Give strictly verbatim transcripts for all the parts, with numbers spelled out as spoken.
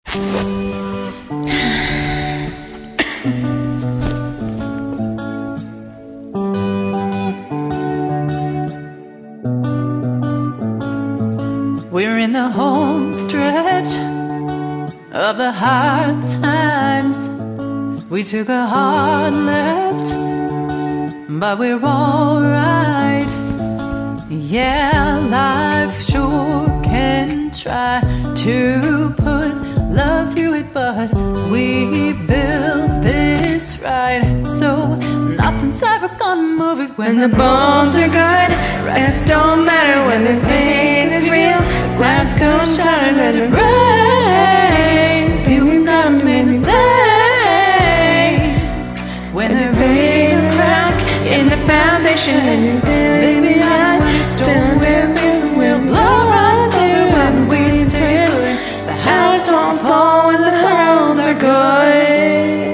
We're in the home stretch of the hard times. We took a hard left, but we're alright. Yeah, life sure can try to put love through it, but we built this right, so nothing's ever gonna move it. When the bones are good, rest don't matter. When the pain is real, glass comes shattered. Let it rain, see we never made the same. When the rain crack in the foundation, and you did, baby, I still wear faces will blow right through when we stay good. The house don't fall when the hurls are good.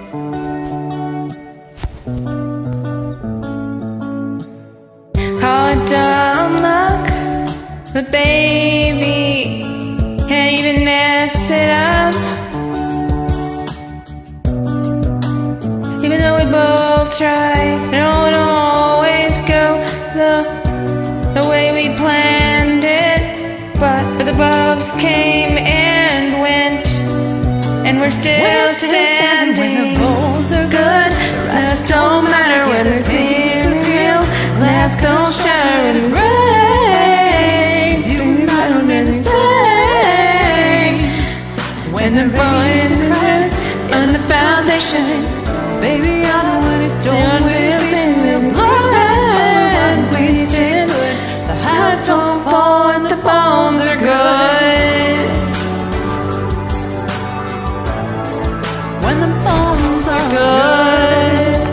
Call it dumb luck, but baby, can't even mess it up. Even though we both try, it don't always go the, the way we planned it. But the bugs came and went, and we're still, we're still standing. standing. When the bones are good, the rest don't matter. Whether things real, glass don't shatter and rain. You don't really stay. When the rain crack on the foundation, baby, I don't want it. Don't we'll think blow and we stand good. The house don't fall and the bones are good. When the bones are good,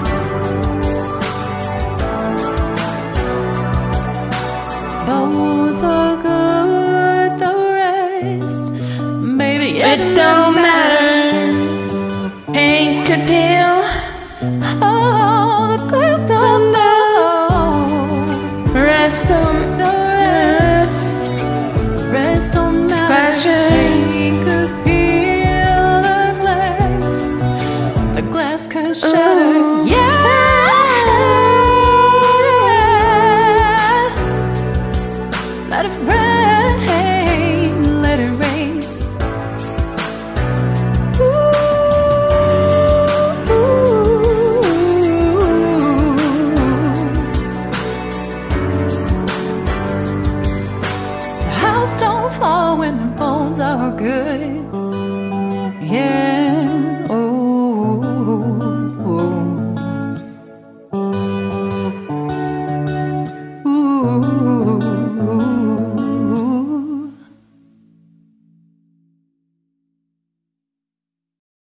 bones are good. The rest, baby, it don't matter. Paint could peel. Oh, the glass don't know. Rest don't The rest, rest don't matter. Glass rain could peel the glass. The glass could shatter. Ooh. Yeah. Let it rain, let it rain. The house don't fall when the bones are good. Yeah.